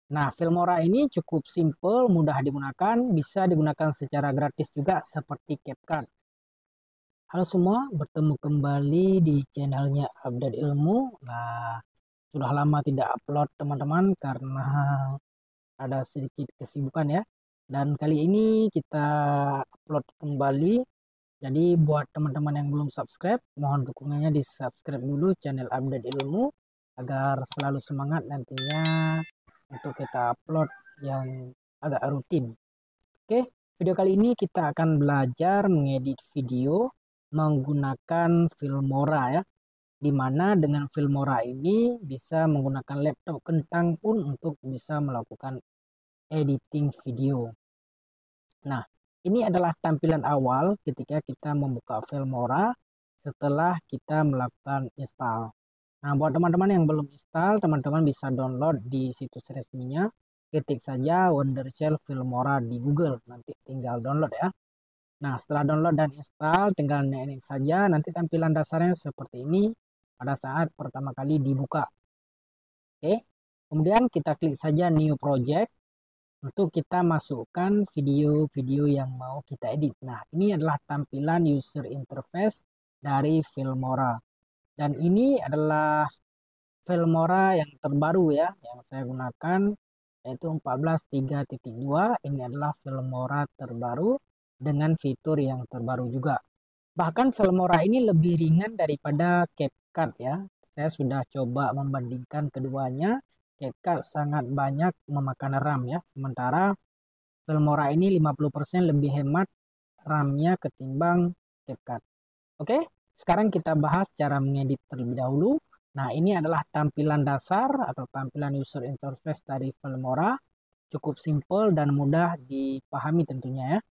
Nah, Filmora ini cukup simple, mudah digunakan, bisa digunakan secara gratis juga seperti CapCut. Halo semua, bertemu kembali di channelnya Update Ilmu. Nah, sudah lama tidak upload teman-teman karena ada sedikit kesibukan ya. Dan kali ini kita upload kembali. Jadi buat teman-teman yang belum subscribe, mohon dukungannya di subscribe dulu channel Update Ilmu agar selalu semangat nantinya untuk kita upload yang agak rutin. Oke, video kali ini kita akan belajar mengedit video menggunakan Filmora ya. Dimana dengan Filmora ini bisa menggunakan laptop kentang pun untuk bisa melakukan editing video. Nah, ini adalah tampilan awal ketika kita membuka Filmora setelah kita melakukan install. Nah, buat teman-teman yang belum install, teman-teman bisa download di situs resminya. Ketik saja Wondershell Filmora di Google, nanti tinggal download ya. Nah, setelah download dan install, tinggal next saja. Nanti tampilan dasarnya seperti ini pada saat pertama kali dibuka. Oke, kemudian kita klik saja New Project untuk kita masukkan video-video yang mau kita edit. Nah, ini adalah tampilan user interface dari Filmora. Dan ini adalah Filmora yang terbaru ya, yang saya gunakan, yaitu 14.3.2. Ini adalah Filmora terbaru dengan fitur yang terbaru juga. Bahkan Filmora ini lebih ringan daripada CapCut ya. Saya sudah coba membandingkan keduanya. CapCut sangat banyak memakan RAM ya. Sementara Filmora ini 50% lebih hemat RAM-nya ketimbang CapCut. Oke, sekarang kita bahas cara mengedit terlebih dahulu. Nah, ini adalah tampilan dasar atau tampilan user interface dari Filmora. Cukup simple dan mudah dipahami tentunya ya.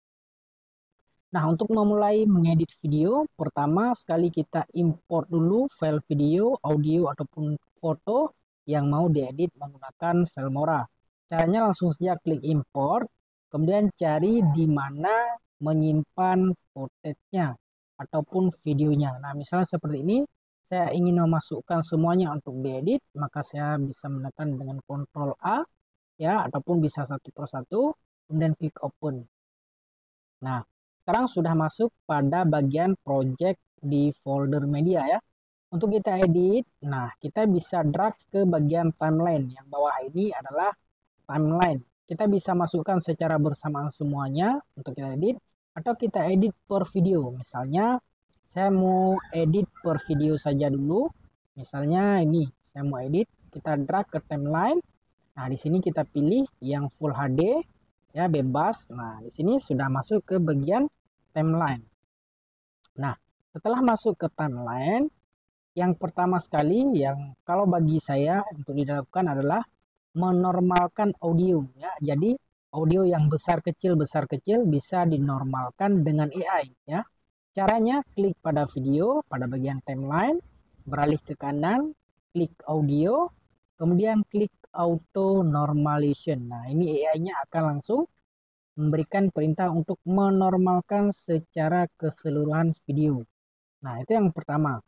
Nah, untuk memulai mengedit video, pertama sekali kita import dulu file video, audio, ataupun foto yang mau diedit menggunakan Filmora. Caranya langsung saja klik import, kemudian cari di mana menyimpan footage-nya ataupun videonya. Nah, misalnya seperti ini, saya ingin memasukkan semuanya untuk diedit, maka saya bisa menekan dengan Ctrl A, ya, ataupun bisa satu persatu, kemudian klik open. Nah, sekarang sudah masuk pada bagian project di folder media ya. Untuk kita edit, nah kita bisa drag ke bagian timeline. Yang bawah ini adalah timeline. Kita bisa masukkan secara bersamaan semuanya untuk kita edit. Atau kita edit per video. Misalnya, saya mau edit per video saja dulu. Misalnya ini, saya mau edit. Kita drag ke timeline. Nah, di sini kita pilih yang Full HD. Ya, bebas. Nah, di sini sudah masuk ke bagian timeline. Nah, setelah masuk ke timeline, yang pertama sekali yang kalau bagi saya untuk dilakukan adalah menormalkan audio ya. Jadi audio yang besar kecil bisa dinormalkan dengan AI ya. Caranya klik pada video pada bagian timeline, beralih ke kanan, klik audio, kemudian klik auto normalization. Nah, ini AI-nya akan langsung memberikan perintah untuk menormalkan secara keseluruhan video. Nah, itu yang pertama.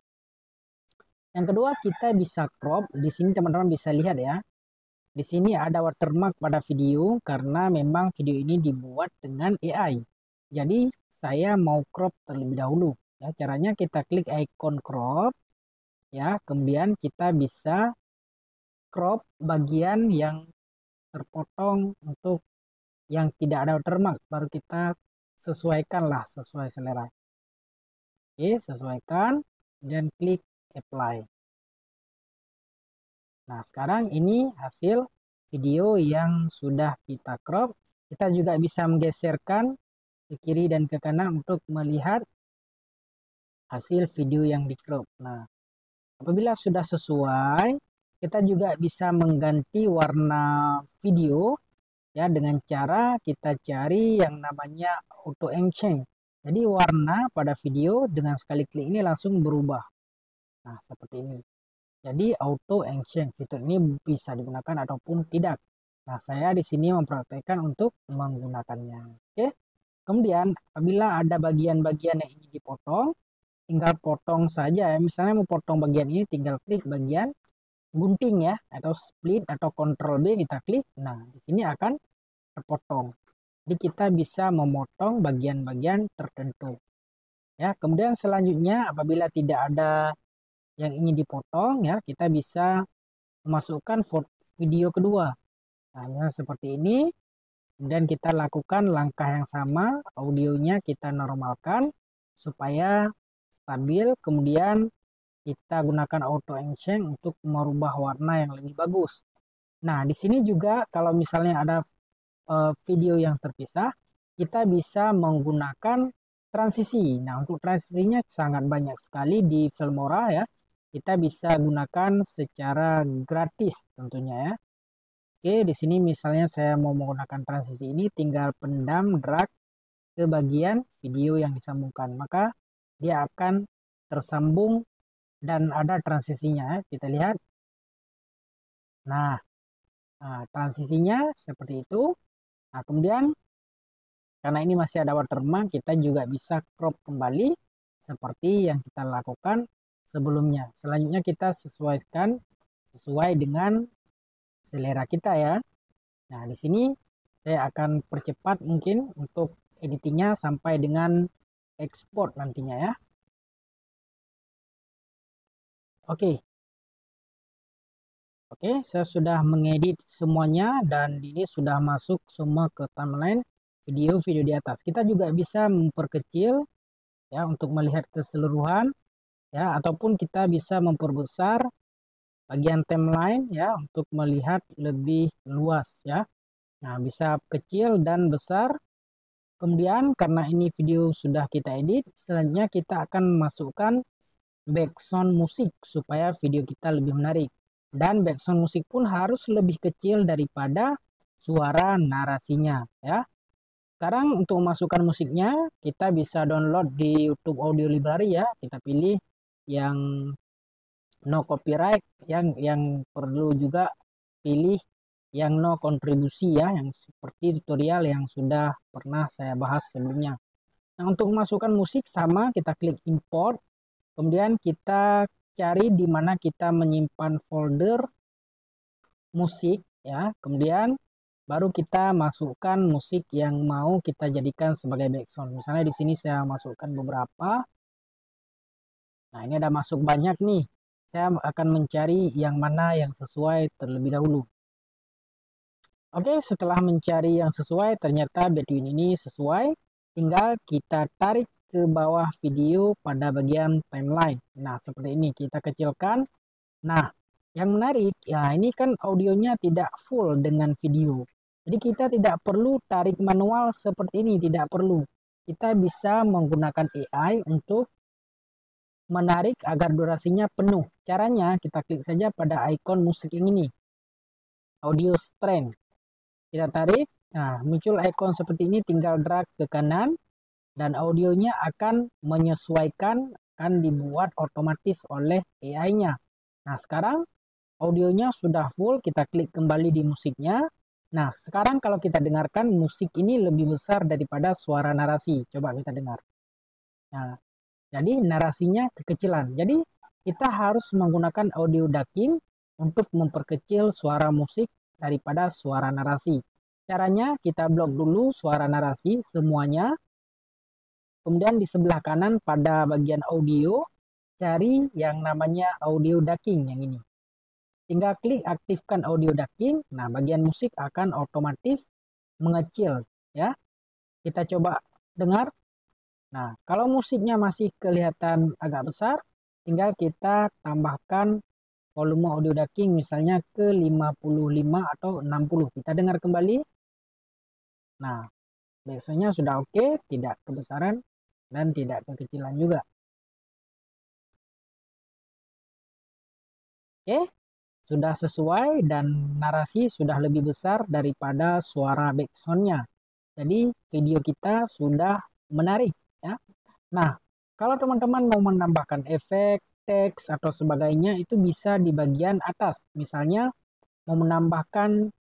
Yang kedua, kita bisa crop. Di sini teman-teman bisa lihat ya. Di sini ada watermark pada video karena memang video ini dibuat dengan AI. Jadi, saya mau crop terlebih dahulu. Ya, caranya kita klik icon crop. Ya, kemudian kita bisa crop bagian yang terpotong untuk yang tidak ada watermark, baru kita sesuaikanlah sesuai selera. Oke, sesuaikan dan klik apply. Nah, sekarang ini hasil video yang sudah kita crop. Kita juga bisa menggeserkan ke kiri dan ke kanan untuk melihat hasil video yang di crop. Nah, apabila sudah sesuai, kita juga bisa mengganti warna video ya dengan cara kita cari yang namanya auto enchant. Jadi warna pada video dengan sekali klik ini langsung berubah. Nah, seperti ini. Jadi auto enchant fitur ini bisa digunakan ataupun tidak. Nah, saya di sini mempraktekkan untuk menggunakannya. Oke. Kemudian apabila ada bagian-bagian yang ingin dipotong, tinggal potong saja ya. Misalnya mau potong bagian ini, tinggal klik bagian gunting ya, atau split atau Ctrl B kita klik. Nah, di sini akan terpotong. Jadi kita bisa memotong bagian-bagian tertentu. Ya, kemudian selanjutnya apabila tidak ada yang ingin dipotong ya, kita bisa memasukkan video kedua. Nah, seperti ini. Kemudian kita lakukan langkah yang sama, audionya kita normalkan supaya stabil. Kemudian kita gunakan auto enchant untuk merubah warna yang lebih bagus. Nah, di sini juga kalau misalnya ada video yang terpisah, kita bisa menggunakan transisi. Nah, untuk transisinya sangat banyak sekali di Filmora ya. Kita bisa gunakan secara gratis tentunya ya. Oke, di sini misalnya saya mau menggunakan transisi ini, tinggal pendam, drag ke bagian video yang disambungkan. Maka dia akan tersambung dan ada transisinya ya. Kita lihat. Nah, transisinya seperti itu. Nah, kemudian karena ini masih ada watermark, kita juga bisa crop kembali seperti yang kita lakukan sebelumnya. Selanjutnya kita sesuaikan sesuai dengan selera kita ya. Nah, di sini saya akan percepat mungkin untuk editingnya sampai dengan export nantinya ya. Oke. Oke, saya sudah mengedit semuanya dan ini sudah masuk semua ke timeline video-video di atas. Kita juga bisa memperkecil ya untuk melihat keseluruhan ya, ataupun kita bisa memperbesar bagian timeline ya untuk melihat lebih luas ya. Nah, bisa kecil dan besar. Kemudian karena ini video sudah kita edit, selanjutnya kita akan masukkan background musik supaya video kita lebih menarik. Dan background musik pun harus lebih kecil daripada suara narasinya ya. Sekarang untuk memasukkan musiknya, kita bisa download di YouTube Audio Library ya. Kita pilih yang no copyright, yang perlu juga pilih yang no kontribusi ya, yang seperti tutorial yang sudah pernah saya bahas sebelumnya. Nah, untuk memasukkan musik sama, kita klik import, kemudian kita cari di mana kita menyimpan folder musik ya, kemudian baru kita masukkan musik yang mau kita jadikan sebagai background. Misalnya di sini saya masukkan beberapa. Nah, ini ada masuk banyak nih. Saya akan mencari yang mana yang sesuai terlebih dahulu. Oke, setelah mencari yang sesuai, ternyata Between ini sesuai. Tinggal kita tarik ke bawah video pada bagian timeline. Nah, seperti ini. Kita kecilkan. Nah, yang menarik, ya ini kan audionya tidak full dengan video. Jadi kita tidak perlu tarik manual seperti ini, tidak perlu. Kita bisa menggunakan AI untuk menarik agar durasinya penuh. Caranya kita klik saja pada ikon musik yang ini. Audio strength. Kita tarik, nah muncul ikon seperti ini, tinggal drag ke kanan dan audionya akan menyesuaikan, akan dibuat otomatis oleh AI-nya. Nah, sekarang audionya sudah full, kita klik kembali di musiknya. Nah, sekarang kalau kita dengarkan musik ini lebih besar daripada suara narasi. Coba kita dengar. Nah, jadi narasinya kekecilan. Jadi kita harus menggunakan audio ducking untuk memperkecil suara musik daripada suara narasi. Caranya kita blok dulu suara narasi semuanya. Kemudian di sebelah kanan pada bagian audio, cari yang namanya audio ducking yang ini. Tinggal klik aktifkan audio ducking. Nah, bagian musik akan otomatis mengecil ya. Kita coba dengar. Nah, kalau musiknya masih kelihatan agak besar, tinggal kita tambahkan volume audio ducking misalnya ke 55 atau 60. Kita dengar kembali. Nah, biasanya sudah oke, tidak kebesaran dan tidak kekecilan juga. Oke, sudah sesuai dan narasi sudah lebih besar daripada suara backsoundnya. Jadi video kita sudah menarik ya. Nah, kalau teman-teman mau menambahkan efek, teks atau sebagainya itu bisa di bagian atas. Misalnya mau menambahkan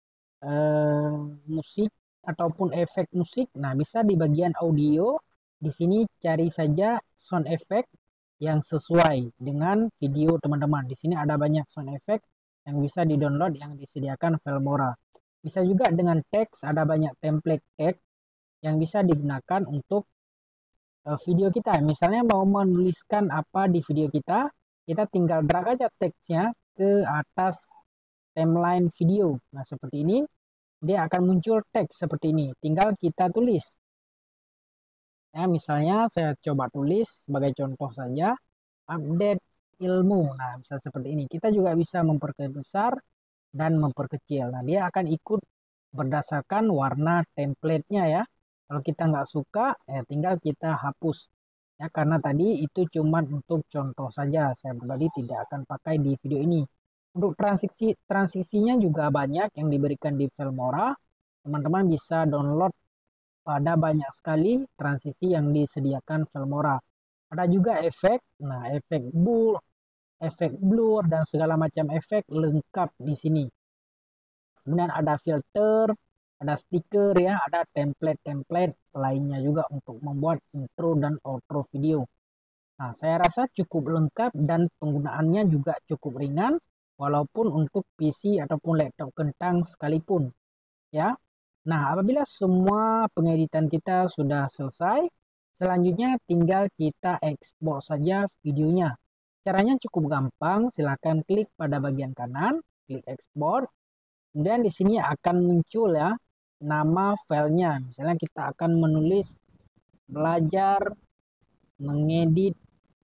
musik ataupun efek musik, nah bisa di bagian audio. Di sini cari saja sound effect yang sesuai dengan video teman-teman. Di sini ada banyak sound effect. yang bisa di-download yang disediakan Filmora. Bisa juga dengan teks, ada banyak template teks yang bisa digunakan untuk video kita. Misalnya mau menuliskan apa di video kita, kita tinggal drag aja teksnya ke atas timeline video. Nah, seperti ini, dia akan muncul teks seperti ini. Tinggal kita tulis. Ya, misalnya saya coba tulis sebagai contoh saja, update ilmu. Nah, bisa seperti ini. Kita juga bisa memperbesar dan memperkecil. Nah, dia akan ikut berdasarkan warna template-nya ya. Kalau kita nggak suka, ya tinggal kita hapus. Ya, karena tadi itu cuma untuk contoh saja. Saya pribadi tidak akan pakai di video ini. Untuk transisinya juga banyak yang diberikan di Filmora. Teman-teman bisa download pada banyak sekali transisi yang disediakan Filmora. Ada juga efek, nah efek blur dan segala macam efek lengkap di sini. Kemudian ada filter, ada stiker ya, ada template-template lainnya juga untuk membuat intro dan outro video. Nah, saya rasa cukup lengkap dan penggunaannya juga cukup ringan walaupun untuk PC ataupun laptop kentang sekalipun ya. Nah, apabila semua pengeditan kita sudah selesai, selanjutnya tinggal kita ekspor saja videonya. Caranya cukup gampang, silahkan klik pada bagian kanan, klik ekspor. Kemudian di sini akan muncul ya nama filenya. Misalnya kita akan menulis belajar mengedit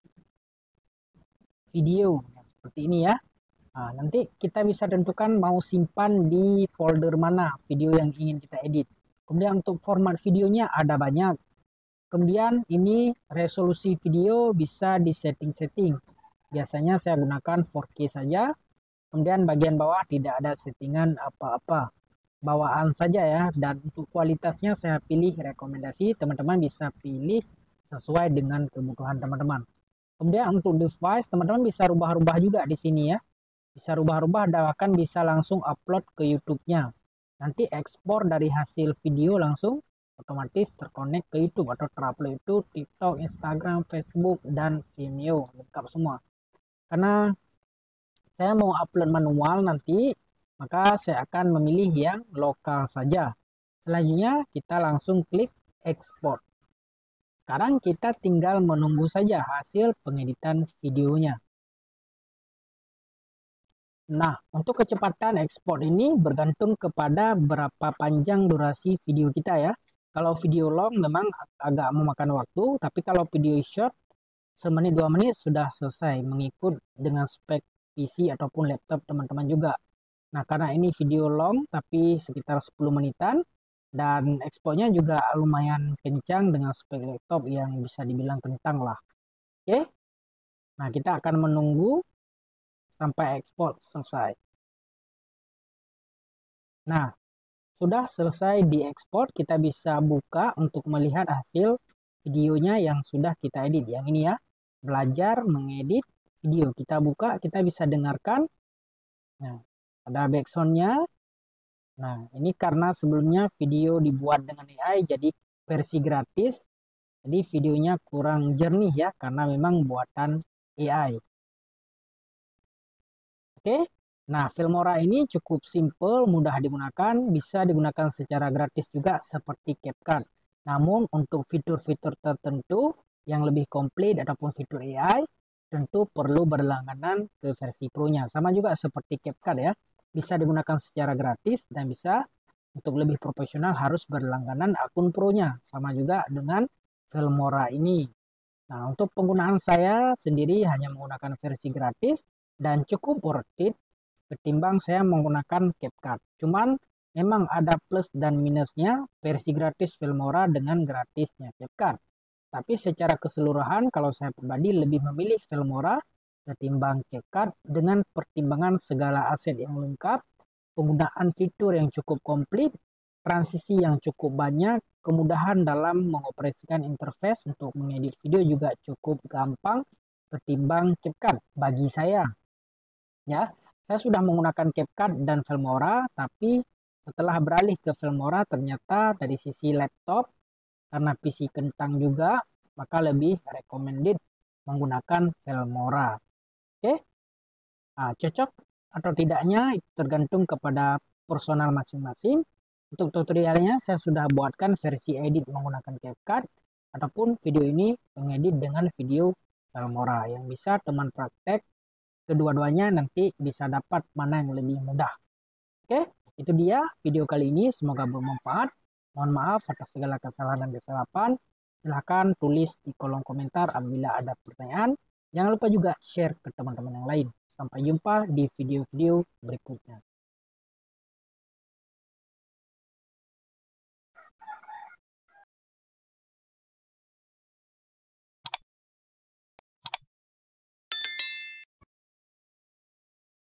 video seperti ini ya. Nah, nanti kita bisa tentukan mau simpan di folder mana video yang ingin kita edit. Kemudian untuk format videonya ada banyak. Kemudian ini resolusi video bisa di setting-setting. Biasanya saya gunakan 4K saja. Kemudian bagian bawah tidak ada settingan apa-apa. Bawaan saja ya. Dan untuk kualitasnya saya pilih rekomendasi. Teman-teman bisa pilih sesuai dengan kebutuhan teman-teman. Kemudian untuk device, teman-teman bisa rubah-rubah juga di sini ya. Bisa rubah-rubah dan bahkan bisa langsung upload ke YouTube-nya. Nanti ekspor dari hasil video langsung otomatis terkonek ke YouTube atau terupload itu TikTok, Instagram, Facebook, dan Vimeo. Lengkap semua. Karena saya mau upload manual nanti, maka saya akan memilih yang lokal saja. Selanjutnya kita langsung klik ekspor. Sekarang kita tinggal menunggu saja hasil pengeditan videonya. Nah, untuk kecepatan ekspor ini bergantung kepada berapa panjang durasi video kita ya. Kalau video long memang agak memakan waktu, tapi kalau video short semenit 2 menit sudah selesai mengikut dengan spek PC ataupun laptop teman-teman juga. Nah, karena ini video long tapi sekitar 10 menitan dan ekspornya juga lumayan kencang dengan spek laptop yang bisa dibilang kentang lah. Oke. Nah, kita akan menunggu sampai ekspor selesai. Nah, sudah selesai diekspor, kita bisa buka untuk melihat hasil videonya yang sudah kita edit. Yang ini ya, belajar mengedit video. Kita buka, kita bisa dengarkan. Nah, ada backsoundnya. Nah, ini karena sebelumnya video dibuat dengan AI, jadi versi gratis. Jadi videonya kurang jernih ya, karena memang buatan AI. Oke, nah Filmora ini cukup simple, mudah digunakan, bisa digunakan secara gratis juga seperti CapCut. Namun untuk fitur-fitur tertentu yang lebih komplit ataupun fitur AI, tentu perlu berlangganan ke versi Pro-nya. Sama juga seperti CapCut ya, bisa digunakan secara gratis dan bisa untuk lebih profesional harus berlangganan akun Pro-nya. Sama juga dengan Filmora ini. Nah, untuk penggunaan saya sendiri hanya menggunakan versi gratis dan cukup worth it ketimbang saya menggunakan CapCut. Cuman memang ada plus dan minusnya versi gratis Filmora dengan gratisnya CapCut. Tapi secara keseluruhan kalau saya pribadi lebih memilih Filmora ketimbang CapCut dengan pertimbangan segala aset yang lengkap, penggunaan fitur yang cukup komplit, transisi yang cukup banyak, kemudahan dalam mengoperasikan interface untuk mengedit video juga cukup gampang ketimbang CapCut bagi saya. Ya, saya sudah menggunakan CapCut dan Filmora, tapi setelah beralih ke Filmora ternyata dari sisi laptop karena PC kentang juga, maka lebih recommended menggunakan Filmora. Oke, nah, cocok atau tidaknya itu tergantung kepada personal masing-masing. Untuk tutorialnya saya sudah buatkan versi edit menggunakan CapCut ataupun video ini mengedit dengan video Filmora yang bisa teman praktek kedua-duanya nanti bisa dapat mana yang lebih mudah. Oke, itu dia video kali ini, semoga bermanfaat. Mohon maaf atas segala kesalahan dan kesilapan. Silahkan tulis di kolom komentar apabila ada pertanyaan. Jangan lupa juga share ke teman-teman yang lain. Sampai jumpa di video-video berikutnya.